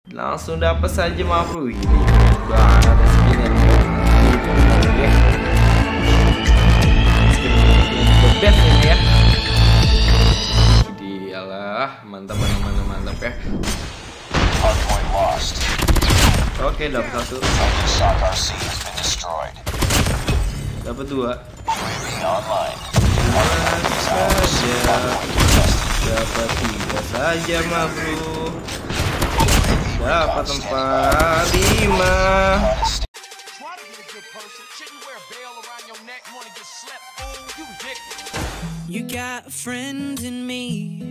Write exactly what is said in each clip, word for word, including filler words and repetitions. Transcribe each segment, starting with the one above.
Langsung dapat saja ma bro. Ini banget ada skinnya nih. Skin the best ini ya. Iyalah, mantap mantap mantap mantap ya. Hardpoint lost. Oke, dapat satu. Stock R C has been destroyed. Dapat dua. U A V online. Saja dapat tiga saja ma bro. Dapat empat lima. You got a friend in me.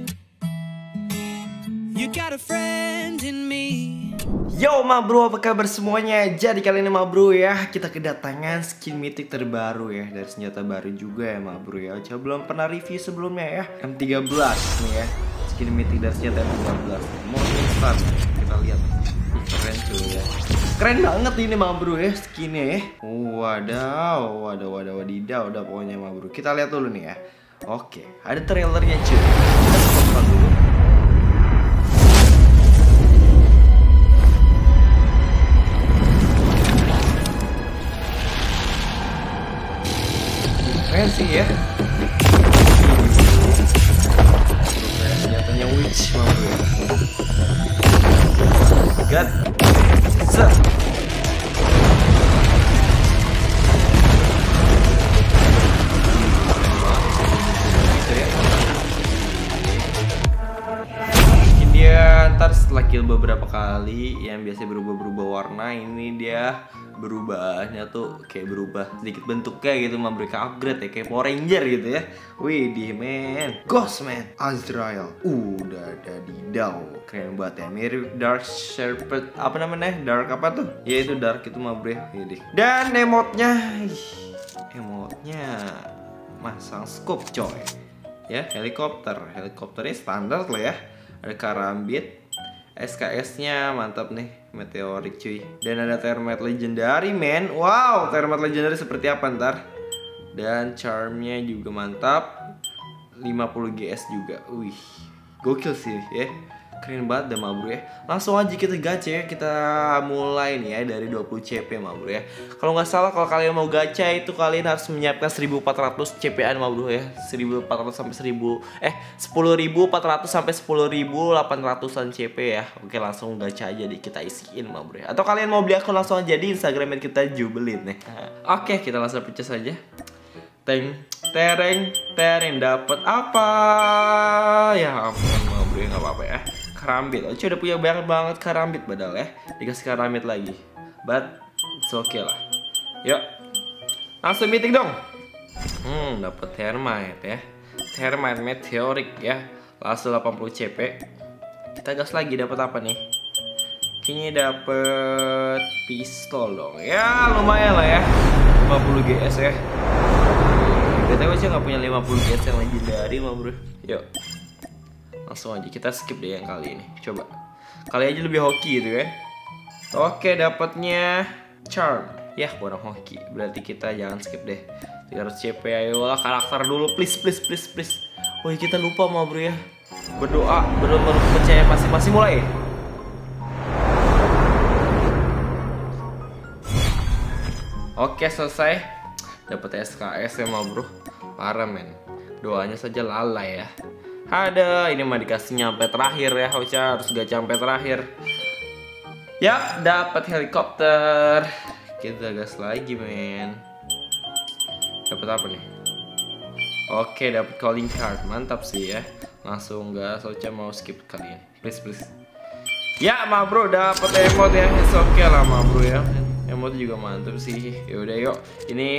You got a friend in me. Yo ma bro, apa kabar semuanya? Jadi kali ini ma bro ya, kita kedatangan skin mythic terbaru ya, dari senjata baru juga ya ma bro ya. Coba belum pernah review sebelumnya ya, M tiga belas nih ya, skin mythic dari senjata M tiga belas. Morning Star, kita lihat. Keren cuy ya, keren banget ini ma bro ya skinnya ya. Wadaw, wadaw, wadaw, wadidaw, udah pokoknya ma bro. Kita lihat dulu nih ya. Oke, ada trailernya cuy. Kita tonton dulu. Keren sih ya. Senjatanya witch ma bro ya. God. Set. Mungkin dia ntar setelah kill beberapa kali yang biasa berubah-berubah warna, ini dia berubahnya tuh kayak berubah sedikit bentuknya gitu, memberikan upgrade ya, kayak Power Ranger gitu ya. Wih di men, Ghost man, Azrael, udah ada di daw, keren banget ya, mirip Dark Shepherd, apa namanya, Dark apa tuh? Ya itu Dark itu mah bro. Dan emotnya, ih, emotnya masang scope coy, ya helikopter, helikopternya standar lah ya, ada karambit. S K S-nya mantap nih, meteorik cuy. Dan ada Thermite Legendary men. Wow, Thermite Legendary seperti apa ntar. Dan charmnya juga mantap, lima puluh G S juga. Wih, gokil sih ya. Keren banget dah ma bro ya. Langsung aja kita gacha ya. Kita mulai nih ya dari dua puluh C P ma bro ya. Kalau nggak salah kalau kalian mau gacha itu kalian harus menyiapkan seribu empat ratus C P-an ma bro ya. seribu empat ratus sampai seribu eh sepuluh ribu empat ratus sampai sepuluh ribu delapan ratusan C P ya. Oke, langsung gacha aja deh, kita isiin ma bro ya. Atau kalian mau beli akun langsung aja di Instagram kita jubelin nih. Oke, kita langsung pecah saja. Teng tereng tereng dapat apa? Ya ampun ma bro ya, nggak apa-apa ya. Karambit, oh udah punya banyak banget karambit padahal ya. Dikasih karambit lagi, but it's okay lah. Yuk, langsung meeting dong. Hmm, dapat Thermite ya, Thermite meteorik ya, langsung delapan puluh C P. Kita gas lagi, dapat apa nih? Kayaknya dapat pistol dong. Ya lumayan lah ya, lima puluh G S ya. B T W aja nggak punya lima puluh G S yang legendary mah bro. Yuk, langsung aja kita skip deh yang kali ini. Coba kali aja lebih hoki gitu kan. Oke, dapatnya charm. Ya kurang hoki, berarti kita jangan skip deh. tiga ratus C P, ayolah karakter dulu please please please please. Woi, kita lupa mau bro ya. Berdoa, benar-benar percaya masing-masing mulai. Oke, selesai. Dapat S K S ya mau bro. Parah men. Doanya saja lalai ya. Ada, ini mah dikasih nyampe terakhir ya, Ocha harus gacha sampai terakhir. Ya, dapat helikopter. Kita gas lagi, men. Dapat apa nih? Oke, dapat calling card. Mantap sih ya. Langsung gas, Ocha mau skip kali ini. Please, please. Ya, ma bro, dapat emot ya. It's okay lah, ma bro ya. Emot juga mantap sih. Yaudah, yuk. Ini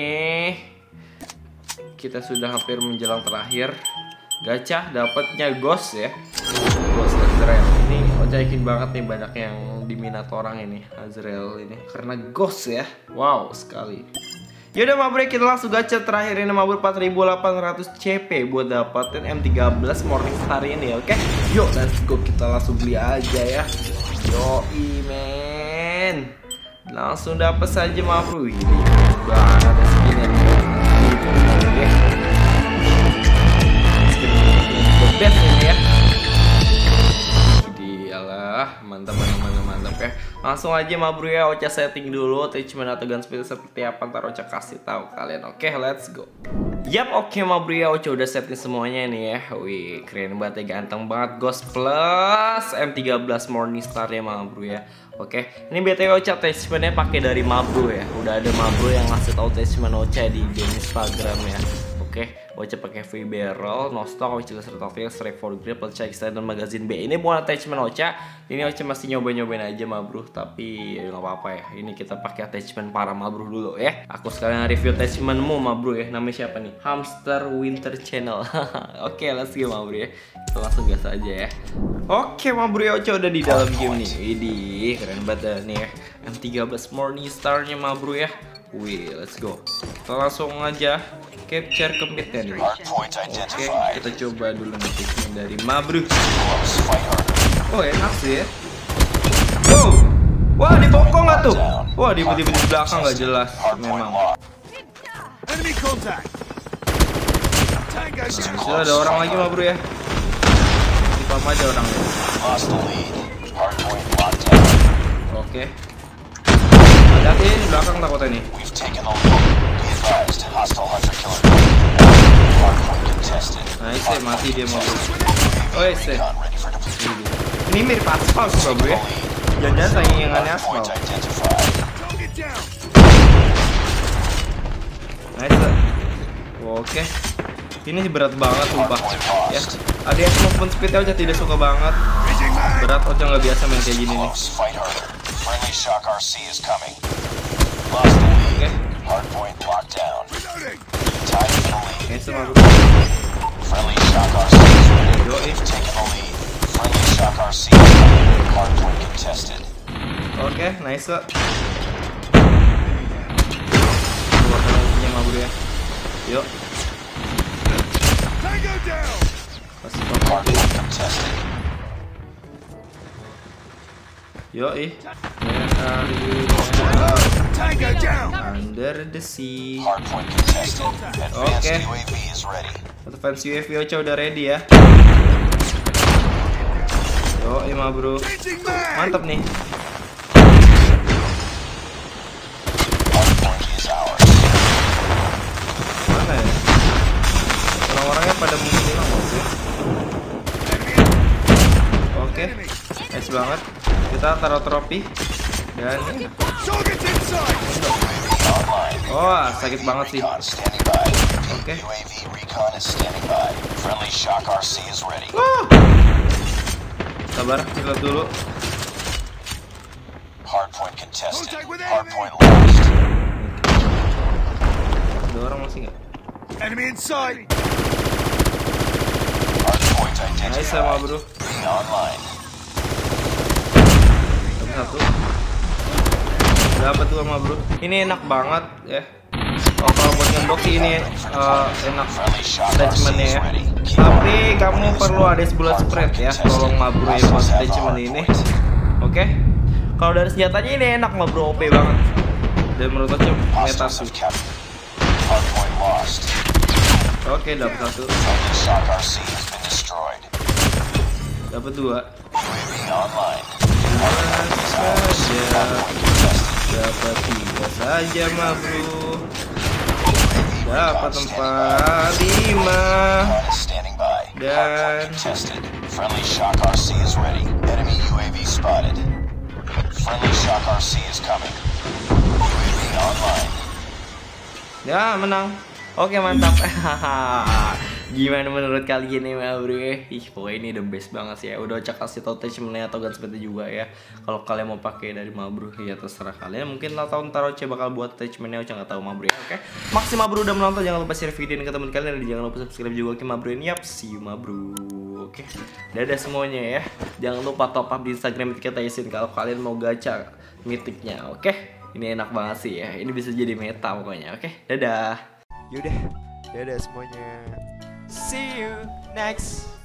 kita sudah hampir menjelang terakhir. Gacha dapatnya Ghost ya, Ghost Azrael. Ini Ocha yakin banget nih banyak yang diminat orang ini Azrael ini karena Ghost ya. Wow sekali. Yaudah ma bro, kita langsung gacha terakhir ini ma bro, empat ribu delapan ratus C P buat dapetin M tiga belas Morning Star ini. Oke, yuk let's go, kita langsung beli aja ya. Yoi men, langsung dapat saja ma bro. Ini banget ada skinnya nih. Best ini ya. Iyalah, Wah, mantap, mantap, mantap, mantap ya. Langsung aja ma bro ya, Ocha setting dulu attachment atau gun speed seperti apa, ntar Ocha kasih tahu kalian. Oke, let's go. Yap, oke ma bro ya, Ocha udah setting semuanya nih ya. Wih, keren banget ya, ganteng banget. Ghost plus M tiga belas Morningstar ya ma bro ya. Oke, ini B T W Ocha attachmentnya pakai dari ma bro ya. Udah ada ma bro yang ngasih tahu attachment Ocha di di Instagram ya. Oke, Ocha pakai free barrel, no stock, Ocha serta fix, strike for grip, Ocha extended magazine B. Ini bukan attachment Ocha, ini Ocha masih nyoba-nyobain aja ma bro, tapi ya nggak apa-apa ya. Ini kita pakai attachment para ma bro dulu ya. Aku sekalian review attachmentmu ma bro ya. Namanya siapa nih? Hamster Winter Channel. Oke, let's go ma bro ya. Kita langsung gas aja ya. Oke ma bro ya, Ocha udah di dalam game nih. Widih, keren banget nih ya. M tiga belas Morningstar-nya ma bro ya. Wih, let's go. Kita langsung aja capture kempitnya nih. Oke, kita coba dulu notifnya dari ma bro. Oh, enak sih ya. Wow, wah di pokok nggak tuh? Wah di di di belakang nggak jelas memang. Nah, sudah ada orang lagi ma bro ya. Di pam aja orangnya. Oke. Hati-hati di belakang takutnya nih. Nah, isi mati dia mau. Oh, isi. Ini mirip aspal sih bro ya. Jangan-jangan saingannya aspal. Nice. Oke. Ini berat banget sumpah. Ya. Ada yang movement speednya Ocha tidak suka banget. Berat, Ocha nggak biasa main kayak gini nih. Friendly Shock R C is coming. Lost the lead. Okay. Hardpoint locked down. Tied for the lead. Nice ma bro. Friendly Shock R C is ready. We've taken the lead. Friendly Shock R C is coming. Hardpoint contested. Oke, okay, nice. Keluarkan langsungnya ma bro ya. Yuk. Kasih Hardpoint contested. Yo ih. Under the sea. Hardpoint contested. Advanced Okay. U A V is ready. Advance U A V Ocha udah ready ya. Yo, ih ma bro. Mantap nih. Hardpoint is ours. Mana ya? Orang-orangnya pada menghilang sih. Oke. Nice banget. Kita taruh trofi dan oh sakit banget sih. Recon standing by. Oke. U A V recon is standing by. Friendly Shock R C is ready. Wah. Sabar, kita dulu. Hardpoint contested. Hardpoint lost. Ada orang masih nggak? Enemy in sight. Hardpoint Nice sama identified. bro. Online. Dapat satu. Dapat dua sama bro. Ini enak banget ya. Oh, kalau buat ngebox sih ini uh, enak Friendly Shock R C attachmentnya is ya. ready. Keep Tapi kamu perlu ada bullet spread ya. Tolong ma bro ya buat attachment ini. Oke. Kalau dari senjatanya ini enak ma bro, O P banget. Dan menurut aku meta Hostiles sih. have captured. Hardpoint lost. Oke, dapat satu. Friendly Shock R C has been destroyed. Dapat dua. U A V online. Saja. Dapat tiga saja ma bro. Dapat empat, lima. Recon is standing by. Dan- Hardpoint contested. Friendly Shock R C is ready. Enemy U A V spotted. Friendly Shock R C is coming. U A V online. Ya menang. Oke mantap. Gimana menurut kalian nih ma bro ya? Ih pokoknya ini the best banget sih ya. Udah Ocha kasih tau attachmentnya atau gun speednya juga ya. Kalau kalian mau pakai dari ma bro ya terserah kalian. Mungkin lah tahun ntar Ocha bakal buat attachmentnya, Ocha nggak tahu ma bro ya. Oke. Makasih ma bro udah menonton. Jangan lupa share video ini ke teman kalian dan jangan lupa subscribe juga ke ma bro ini. Yap, see you ma bro. Oke. Dadah semuanya ya. Jangan lupa top up di Instagram kita Isin kalau kalian mau gacha mitiknya. Oke. Ini enak banget sih ya. Ini bisa jadi meta pokoknya. Oke. Dadah. Yaudah, dadah semuanya. See you next